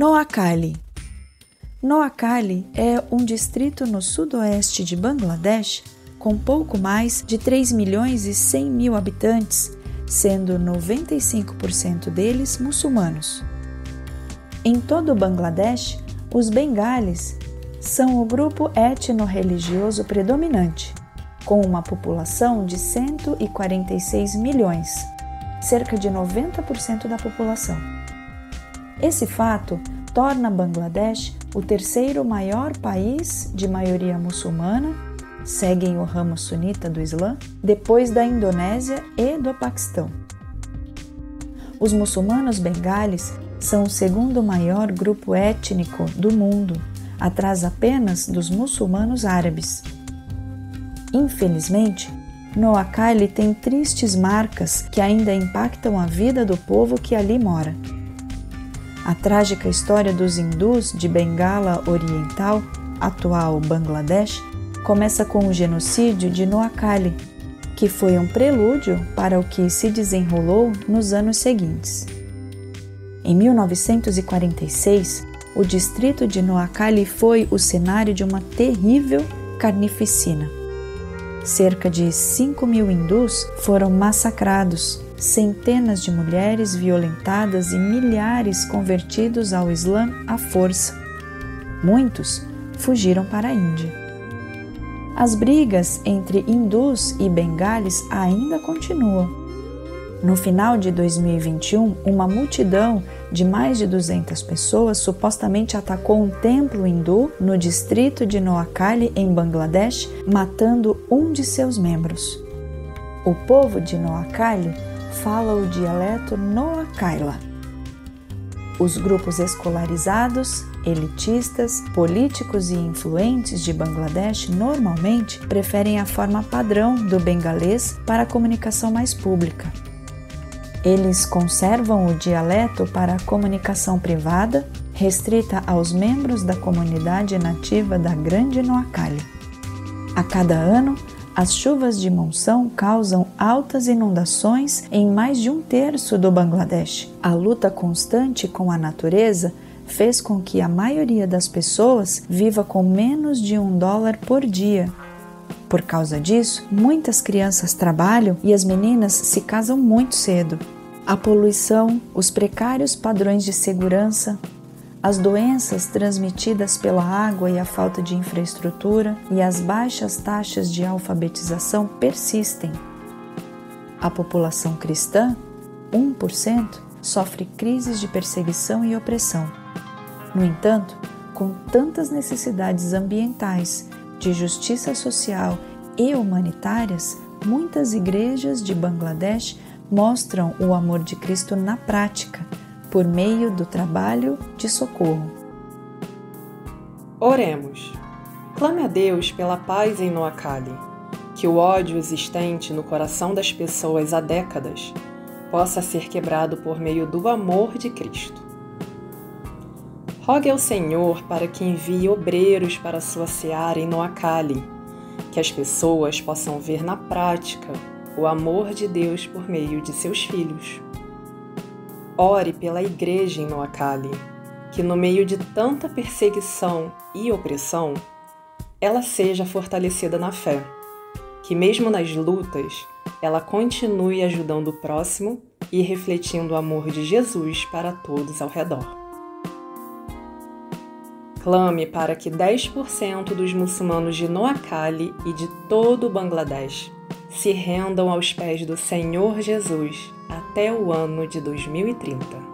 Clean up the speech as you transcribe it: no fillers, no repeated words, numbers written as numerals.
Noakhali. Noakhali é um distrito no sudoeste de Bangladesh com pouco mais de 3 milhões e 100 mil habitantes, sendo 95% deles muçulmanos. Em todo o Bangladesh, os bengalis são o grupo étnico-religioso predominante, com uma população de 146 milhões, cerca de 90% da população. Esse fato torna Bangladesh o terceiro maior país de maioria muçulmana, seguem o ramo sunita do Islã, depois da Indonésia e do Paquistão. Os muçulmanos bengalis são o segundo maior grupo étnico do mundo, atrás apenas dos muçulmanos árabes. Infelizmente, Noakhali tem tristes marcas que ainda impactam a vida do povo que ali mora. A trágica história dos hindus de Bengala Oriental, atual Bangladesh, começa com o genocídio de Noakhali, que foi um prelúdio para o que se desenrolou nos anos seguintes. Em 1946, o distrito de Noakhali foi o cenário de uma terrível carnificina. Cerca de 5 mil hindus foram massacrados, centenas de mulheres violentadas e milhares convertidos ao Islã à força. Muitos fugiram para a Índia. As brigas entre hindus e bengalis ainda continuam. No final de 2021, uma multidão de mais de 200 pessoas supostamente atacou um templo hindu no distrito de Noakhali, em Bangladesh, matando um de seus membros. O povo de Noakhali fala o dialeto Noakhaila. Os grupos escolarizados, elitistas, políticos e influentes de Bangladesh normalmente preferem a forma padrão do bengalês para a comunicação mais pública. Eles conservam o dialeto para a comunicação privada, restrita aos membros da comunidade nativa da Grande Noakhali. A cada ano, as chuvas de monção causam altas inundações em mais de um terço do Bangladesh. A luta constante com a natureza fez com que a maioria das pessoas viva com menos de $1 por dia. Por causa disso, muitas crianças trabalham e as meninas se casam muito cedo. A poluição, os precários padrões de segurança, as doenças transmitidas pela água e a falta de infraestrutura e as baixas taxas de alfabetização persistem. A população cristã, 1%, sofre crises de perseguição e opressão. No entanto, com tantas necessidades ambientais, de justiça social e humanitárias, muitas igrejas de Bangladesh mostram o amor de Cristo na prática, por meio do trabalho de socorro. Oremos. Clame a Deus pela paz em Noakhali, que o ódio existente no coração das pessoas há décadas possa ser quebrado por meio do amor de Cristo. Rogue ao Senhor para que envie obreiros para a sua seara em Noakhali, que as pessoas possam ver na prática o amor de Deus por meio de seus filhos. Ore pela igreja em Noakhali, que no meio de tanta perseguição e opressão, ela seja fortalecida na fé, que mesmo nas lutas, ela continue ajudando o próximo e refletindo o amor de Jesus para todos ao redor. Clame para que 10% dos muçulmanos de Noakhali e de todo o Bangladesh se rendam aos pés do Senhor Jesus até o ano de 2030.